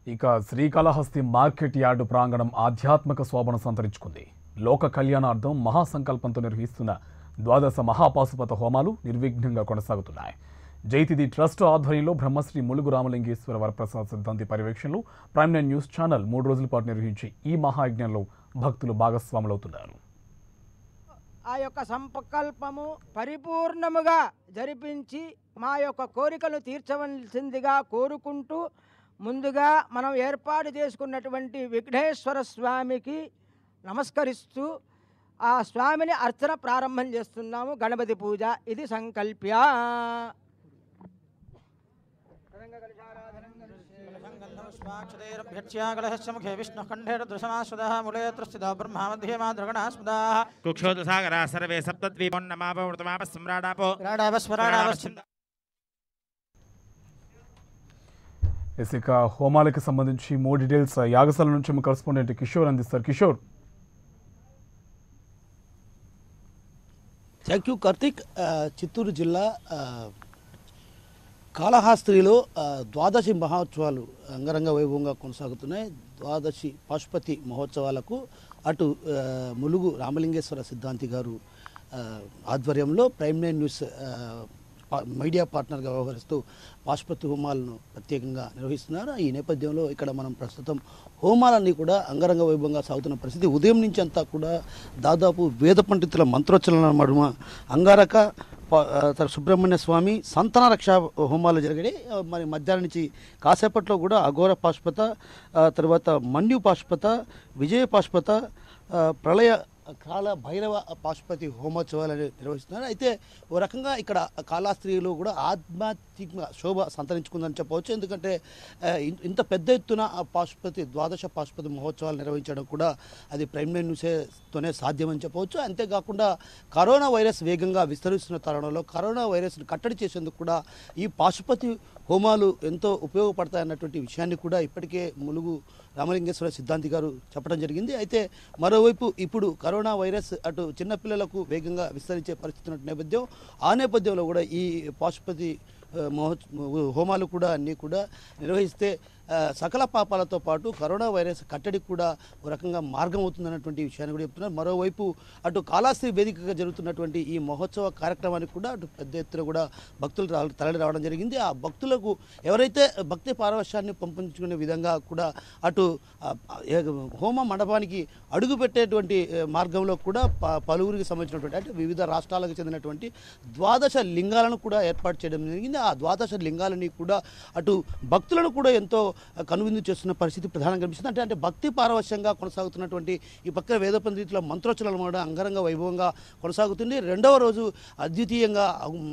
ఇక Srikalahasti market yard ప్రాంగణం ఆధ్యాత్మిక శోభను సంతరించుకుంది. లోక కళ్యాణార్థం మహాసంకల్పంతో నిర్వహిస్తున్న ద్వాదశ మహాపాశుపత హోమాలు నిర్విఘ్నంగా కొనసాగుతున్నాయి. జైతిది ట్రస్ట్ ఆధ్వర్యంలో బ్రహ్మశ్రీ ములుగు రామలింగేశ్వర వరప్రసాద్ సిద్ధాంతి పర్యవేక్షణలో ప్రైమ్ 9 న్యూస్ ఛానల్ 3 రోజుల పాటు నిర్వహించి ఈ మహాయజ్ఞంలో భక్తులు భాగస్వాములవుతున్నారు. ఆ యొక్క సంకల్పము పరిపూర్ణముగా జరిపించి మా యొక్క కోరికలు తీర్చవలసిందిగా కోరుకుంటూ ముందుగా మనం ఏర్పాటు చేసుకున్నటువంటి విఘ్నేశ్వర స్వామికి నమస్కరిస్తూ ఆ స్వామిని అర్చన ప్రారంభం చేస్తున్నాము. గణపతి పూజ ఇది సంకల్ప్య. ఇక హోమాలకు సంబంధించి మోర్ డీటెయిల్స్ యాగశాల నుంచి కరెస్పాండెంట్ కిషోర్ అందిస్తారు. కిషోర్. Thank you Karthik. చిత్తూరు జిల్లా కాళహస్తిలో ద్వాదశి మహోత్సవాలు అంగరంగ వైభవంగా కొనసాగుతున్నాయి. ద్వాదశి పాశుపతి మహోత్సవాలకు అటు ములుగు రామలింగేశ్వర సిద్ధాంతి గారు ఆధ్వర్యంలో ప్రైమ్ 9 న్యూస్ మీడియా పార్ట్నర్గా వ్యవహరిస్తూ పాశుపతి హోమాలను ప్రత్యేకంగా నిర్వహిస్తున్నారు. ఈ నేపథ్యంలో ఇక్కడ మనం ప్రస్తుతం హోమాలన్నీ కూడా అంగరంగ వైభవంగా సాగుతున్న పరిస్థితి. ఉదయం నుంచి అంతా కూడా దాదాపు వేద పండితుల మంత్రోచ్చరణ నడుమ అంగారక సుబ్రహ్మణ్య స్వామి సంతాన రక్ష హోమాలు జరిగాయి. మరి మధ్యాహ్నం నుంచి కాసేపట్లో కూడా అఘోర పాశుపత, తర్వాత మన్యు పాశుపత, విజయ పాశుపత, ప్రళయ కాల భైరవ పాశుపతి హోమోత్సవాలు నిర్వహిస్తున్నారు. అయితే ఓ రకంగా ఇక్కడ కాళహస్తిలో కూడా ఆధ్యాత్మిక శోభ సంతరించుకుందని చెప్పవచ్చు. ఎందుకంటే ఇంత పెద్ద ఎత్తున పాశుపతి ద్వాదశ పాశుపతి మహోత్సవాలు నిర్వహించడం కూడా అది ప్రైమ్ 9 న్యూస్తోనే సాధ్యమని చెప్పవచ్చు. అంతేకాకుండా కరోనా వైరస్ వేగంగా విస్తరిస్తున్న తరుణంలో కరోనా వైరస్ను కట్టడి చేసేందుకు కూడా ఈ పాశుపతి హోమాలు ఎంతో ఉపయోగపడతాయన్నటువంటి విషయాన్ని కూడా ఇప్పటికే ములుగు రామలింగేశ్వర సిద్ధాంతి గారు చెప్పడం జరిగింది. అయితే మరోవైపు ఇప్పుడు కరోనా వైరస్ అటు చిన్నపిల్లలకు వేగంగా విస్తరించే పరిస్థితి ఉన్న నేపథ్యం, ఆ నేపథ్యంలో కూడా ఈ పాశుపతి హోమాలు కూడా అన్నీ కూడా నిర్వహిస్తే సకల పాపాలతో పాటు కరోనా వైరస్ కట్టడి కూడా ఒక రకంగా మార్గం అవుతుందన్నటువంటి విషయాన్ని కూడా చెప్తున్నారు. మరోవైపు అటు కాళహస్తి వేదికగా జరుగుతున్నటువంటి ఈ మహోత్సవ కార్యక్రమానికి కూడా అటు పెద్ద ఎత్తున కూడా భక్తులు తరలి రావడం జరిగింది. ఆ భక్తులకు ఎవరైతే భక్తి పారవశ్యాన్ని పంపించుకునే విధంగా కూడా అటు హోమ మండపానికి అడుగు పెట్టేటువంటి మార్గంలో కూడా పలువురికి సంబంధించినటువంటి అంటే వివిధ రాష్ట్రాలకు చెందినటువంటి ద్వాదశ లింగాలను కూడా ఏర్పాటు చేయడం జరిగింది. ఆ ద్వాదశ లింగాలని కూడా అటు భక్తులను కూడా ఎంతో కనువిందు చేస్తున్న పరిస్థితి ప్రధానంగా కనిపిస్తుంది. అంటే భక్తి పారవశ్యంగా కొనసాగుతున్నటువంటి ఈ పక్కన వేద పండితుల మంత్రోచ్చరణలు కూడా అంగరంగ వైభవంగా కొనసాగుతుంది. రెండవ రోజు అద్వితీయంగా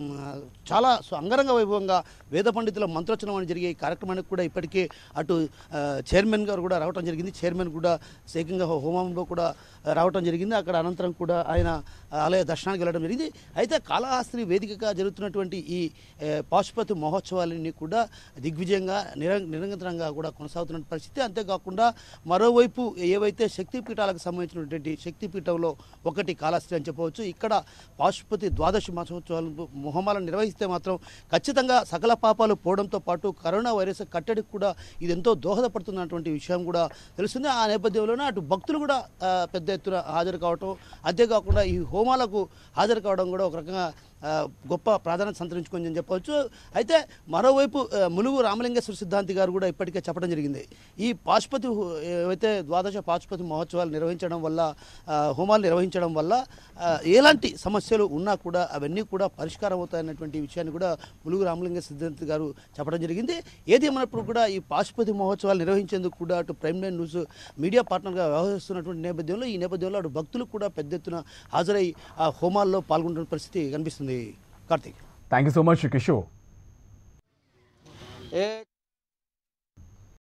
చాలా అంగరంగ వైభవంగా వేద పండితుల మంత్రోచ్చరణం అని జరిగే ఈ కార్యక్రమానికి కూడా ఇప్పటికే అటు చైర్మన్ గారు కూడా రావడం జరిగింది. చైర్మన్ కూడా ఏకంగా హోమంలో కూడా రావడం జరిగింది. అక్కడ అనంతరం కూడా ఆయన ఆలయ దర్శనానికి వెళ్ళడం జరిగింది. అయితే కాళహస్తి వేదికగా జరుగుతున్నటువంటి ఈ పాశుపతి మహోత్సవాలన్నీ కూడా దిగ్విజయంగా నిరంతరంగా కూడా కొనసాగుతున్న పరిస్థితి. అంతేకాకుండా మరోవైపు ఏవైతే శక్తిపీఠాలకు సంబంధించినటువంటి శక్తిపీఠంలో ఒకటి కాళహస్తి అని చెప్పవచ్చు. ఇక్కడ పాశుపతి ద్వాదశి మహోత్సవాలు హోమాలను నిర్వహిస్తే మాత్రం ఖచ్చితంగా సకల పాపాలు పోవడంతో పాటు కరోనా వైరస్ కట్టడికి కూడా ఇది ఎంతో దోహదపడుతున్నటువంటి విషయం కూడా తెలుస్తుంది. ఆ నేపథ్యంలోనే అటు భక్తులు కూడా పెద్ద ఎత్తున హాజరు కావటం, అంతేకాకుండా ఈ హోమాలకు హాజరు కావడం కూడా ఒక రకంగా గొప్ప ప్రాధాన్యత సంతరించుకుందని చెప్పవచ్చు. అయితే మరోవైపు ములుగు రామలింగేశ్వర సిద్ధాంతి గారు కూడా ఇప్పటికే చెప్పడం జరిగింది. ఈ పాశుపతి ఏవైతే ద్వాదశ పాశుపతి మహోత్సవాలు నిర్వహించడం వల్ల హోమాలు నిర్వహించడం వల్ల ఎలాంటి సమస్యలు ఉన్నా కూడా అవన్నీ కూడా పరిష్కారం అవుతాయన్నటువంటి విషయాన్ని కూడా ములుగు రామలింగేశ్వర సిద్ధాంతి గారు చెప్పడం జరిగింది. ఏది ఏమైనప్పుడు కూడా ఈ పాశుపతి మహోత్సవాలు నిర్వహించేందుకు కూడా అటు ప్రైమ్ 9 న్యూస్ మీడియా పార్ట్నర్గా వ్యవహరిస్తున్నటువంటి నేపథ్యంలో ఈ నేపథ్యంలో అటు భక్తులు కూడా పెద్ద ఎత్తున హాజరై ఆ హోమాల్లో పాల్గొంటున్న పరిస్థితి కనిపిస్తుంది. Karthik. Thank you so much Kishore.